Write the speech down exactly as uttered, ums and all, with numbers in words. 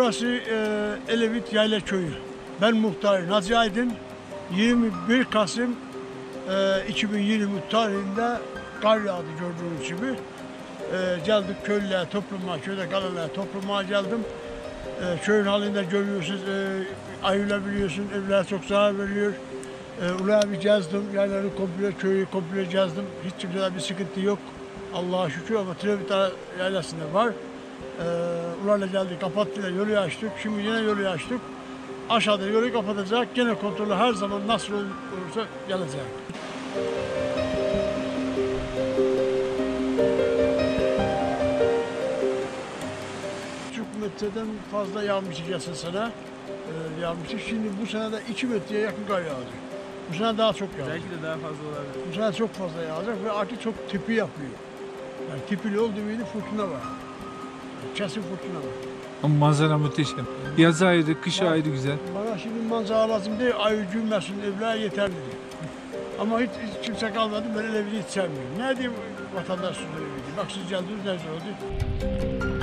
Burası e, Elevit Yayla Köyü. Ben muhtarı Naci Aydın. yirmi bir Kasım e, iki bin yirmi tarihinde kar yağdı gördüğünüz gibi. E, geldik köylüler topluma, köyde kalanlar topluma geldim. E, köyün halinde görüyorsunuz, e, ayrılabiliyorsun, evler çok zarar veriyor. E, Ulağı bir gezdim, yerleri komple, köyü komple gezdim. Hiç kimsede bir sıkıntı yok. Allah'a şükür ama Trevit yaylasında var. E, Ularla geldik, kapattılar, yolu açtık. Şimdi yine yolu açtık. Aşağıda yolu kapatacak, gene kontrolü her zaman nasıl olursa gelecek. Üç metreden fazla yağmıştı geçen sene. Ee, yağmıştı. Şimdi bu sene de iki metreye yakın kar yağdı. Bu sene daha çok yağdı. Belki de daha fazla olabilir. Bu sene çok fazla yağacak ve artık çok tipi yapıyor. Yani tipili olduğu gibi fırtına var. Kesin fırtına var. Ama manzara muhteşem. Yaz ayrı, kış Bana, ayrı güzel. Bana şimdi manzara lazım değil, ayı gülmesin, evler yeterli değil. Ama hiç, hiç kimse kalmadı, böyle evi hiç sevmiyorum. Ne diyeyim vatandaş sözleri? Bak siz geldiniz, ne oldu?